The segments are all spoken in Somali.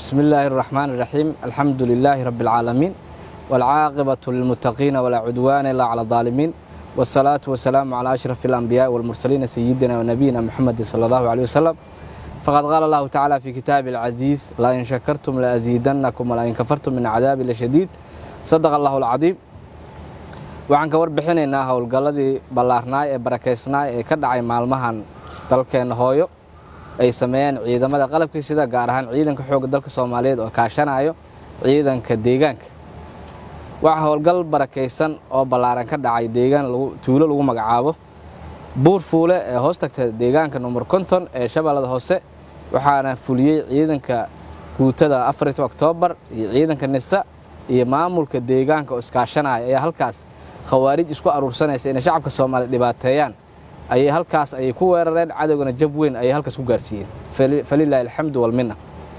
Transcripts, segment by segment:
بسم الله الرحمن الرحيم. الحمد لله رب العالمين والعاقبة للمتقين ولا عدوان إلا على الظالمين، والصلاة والسلام على أشرف الأنبياء والمرسلين سيدنا ونبينا محمد صلى الله عليه وسلم. فقد قال الله تعالى في كتاب العزيز: لا إن شكرتم لأزيدنكم ولا إن كفرتم من عذاب لشديد. صدق الله العظيم. waxaan ka warbixinaynaa howlgalladii ballaarnaa ee barakeysnaa ee ka dhacay maalmahan dalkeena hooyo ay sameeyeen ciidamada qalabka sida gaar ahaan ciidanka xoogga dalka Soomaaliyeed oo kaashanayo ciidanka deegaanka. waxa howlgal barakeysan oo ballaaran ka dhacay deegaan tuulo lagu magacaabo Buur Fuule ee hoos tagta deegaanka number 50 ee Shabeellada Hoose, waxaana fuliyay ciidanka guutada 4 Oktoobar iyo ciidanka NISA iyo maamulka deegaanka oo iskaashanaya ayaa halkaas khawaarij isku aruursanaysa in shacabka Soomaaliyeed dhibaateeyaan ay halkaas ay ku weerareen cadawgana jab weyn ay halkaas ku gaarsiiyeen. Falillahi alhamdu wal minna.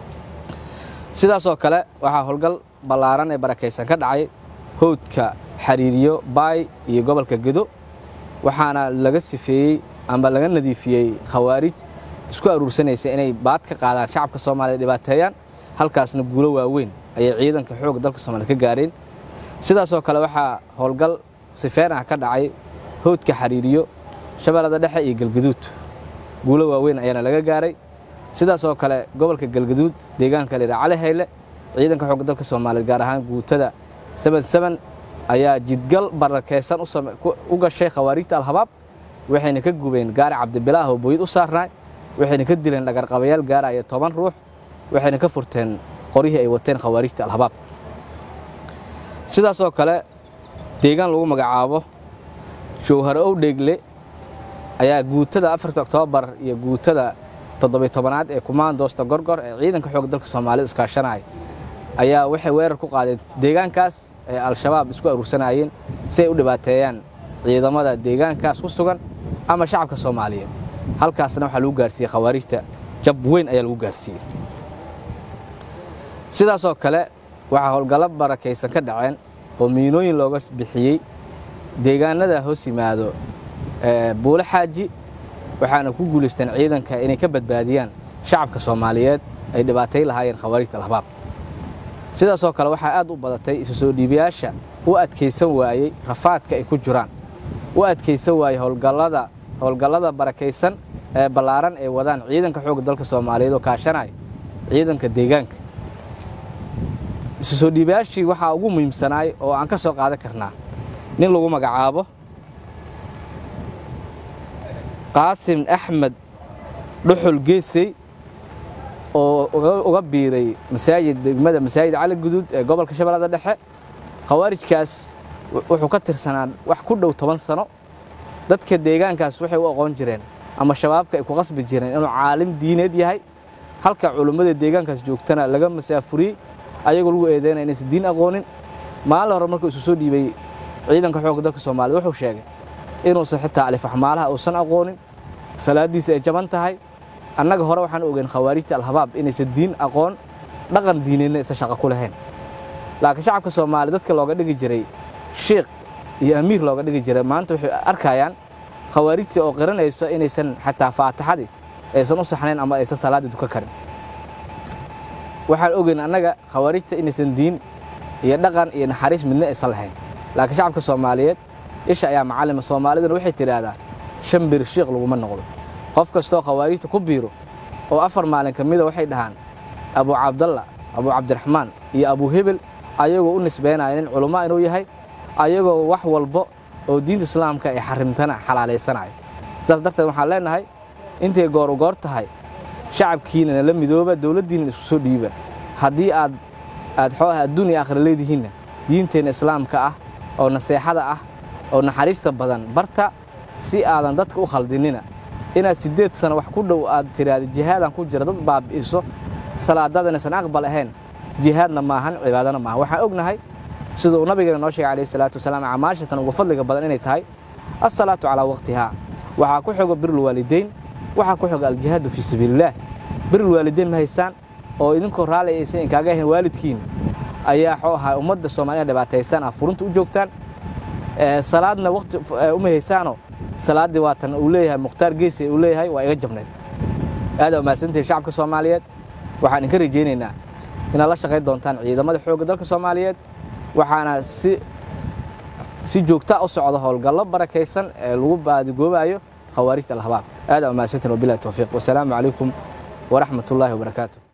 sidaas oo kale waxa howlgal ballaaran ee barakeysan ka dhacay howdka Xariiriyo Baay iyo gobolka Gedo, waxaana laga sifeeyay ama laga nadiifiyay khawaarij isku aruursanaysa inay baad ka qaadaan shacabka Soomaaliyeed dhibaateeyaan, halkaasna guulo waaweyn ay ciidanka xoogga dalka Soomaaliyeed ka gaareen. sidaas oo kale waxa howlgal sifeen ah ka dhacay howdka Xariiriyo, Shabeellada Dhexe iyo Galgaduud, guulo waaweyn ayaana laga gaaray. sidaas oo kale gobolka Galgaduud deegaanka Leeyahay Cali Hayle, ciidanka xoogga dalka Soomaaliyeed gaar ahaan guutada 77 ayaa jidgal barakeysan u gashay khawaarijta al-Habaab, waxayna ka gubeen gaari Cabdibilaaah oo booyid u saarnaa, waxayna ka dileen dhagar qabayaal gaaraya 10 ruux, waxayna ka furteen qorihii ay wateen khawaarijta al-Habaab. sidaas oo kale deegaan lagu magacaabo Jowhar oo Dheegle ayaa guutada 4 Oktoobar iyo guutada 17aad ee Kumaandoosta Gorgor ee ciidanka xoogga dalka Soomaaliyeed iskaashanay ayaa waxay weerar ku qaadeen deegaankaas ee al-Shabaab isku aruursanayeen si ay u dhibaateeyaan ciidamada deegaankaas ku sugan ama shacabka Soomaaliyeed. halkaasna waxa lagu gaarsiiyay khawaarijta jab weyn ayaa lagu gaarsiiyay. sidaas oo kale waxa howlgallo barakeysan ka dhaceen oo miinooyin looga bixiyay deegaanada hoos yimaado Buule Xaaji, waxaana ku guuleysteen ciidanka inay ka badbaadiyaan shacabka Soomaaliyeed ay dhibaateey lahaayeen khawaarijta al-Habaab. sidaas oo kale waxa aad u badatay isu soo dhiibayaasha u adkeysan waayay rafaadka ay ku jiraan, u adkeysan waayay howlgallada barakeysan ee ballaaran ee wadaan ciidanka xoogga dalka Soomaaliyeed oo kaashanaya ciidanka deegaanka. isu soo dhiibayaashii waxa ugu muhiimsanaay oo aan ka soo qaadan karnaa nin lagu magacaabo Qaasim Axmed Dhuxul Geesay oo uga biiray degmada Masaajid Cali Guduud ee gobolka Shabeellada Dhexe. khawaarijkaas wuxuu ka tirsanaa wax ku dhow 10 sano. dadka deegaankaas waxay u aqoon jireen ama shabaabka ay ku qasbi jireen inuu caalim diineed yahay, halka culimada deegaankaas joogtana laga masaafuriyay ayagoo lagu eedeynay inaysan diin aqoonin. maalin hore markuu isu soo dhiibay ciidanka xoogga dalka Soomaaliyeed wuxuu sheegay inuusan xitaa alif axmaalaha uusan aqoonin, salaadiisa ay jaban tahay. annaga hore waxaan ogeyn khawaarijta al-Habaab inaysan diin aqoon, dhaqan diineedna isa shaqo ku lahayn. laakiin shacabka Soomaaliyeed dadka looga dhigi jiray sheekh iyo amiir looga dhigi jiray, maanta waxay arkayaan khawaarijta oo qiranayso inaysan xataa faatixadii aysan u saxnayn ama aysan salaadii duka karin. waxaan ogeyn annaga khawaarijta inaysan diin iyo dhaqan iyo naxariis midna aysan lahayn. laakiin shacabka Soomaaliyeed isha ayaa macallima. Soomaalidana waxay tiraahdaa shambir sheekh lagu ma noqdo. qof kastoo khawaarijta ku biiro oo 4 maalin kamida waxay dhahaan Abu Cabdalla, Abu Cabdiraxmaan iyo Abu Hebel, ayagoo u nisbeynayaan in culimo inuu yahay, ayagoo wax walba oo diinta Islaamka ay xarimtana xalaaleysanay. sidaas darteed waxaan leenahay intay goor tahay shacabkiina la midooba, dawladdiina isku soo dhiiba. haddii aad adduunyo aakhira leedihiin diinteena Islaamka ah oo naseexada ah oo naxariista badan barta, si aadan dadka u khaldinina. inaad 8 sano wax ku dhow aad tiraado jihaadan ku jira dad baabi'iso, salaadadana san aqbal ahayn, jihaadna maahan, cibaadana maahan. waxaan ognahay sidoo nabiga noo sheegay calayhi salaatu wasalaam amaashatan ugu fadliga badan inay tahay as-salaatu ala waqtiha. waxa ku xogo birul waalideyn, waxa ku xogo al-jihaadu fi sabiilillah. birul waalideyn ma haysaan oo idinkoo raali aysan kaaga ahayn waalidkiin ayaa xooha ummadda Soomaaliyeed dhibaataysan afurunta u joogtaan. salaadna waqti uma haysaano, salaadii waatan uu leeyahay Mukhtaar Geesay uu leeyahay waa iga jabnay. aad u maasantii shacabka Soomaaliyeed waxaan ka rajeynaynaa inaad la shaqayn doontaan ciidamada xoogga dalka Soomaaliyeed waxaana si joogto ah u socdo howlgallo barakeysan ee lagu baadigoobayo khawaarijta al-Shabaab aad u mahadsantiin wabillahi tawfiiq wa salaamu calaykum wa rahmatullahi wa barakaatuh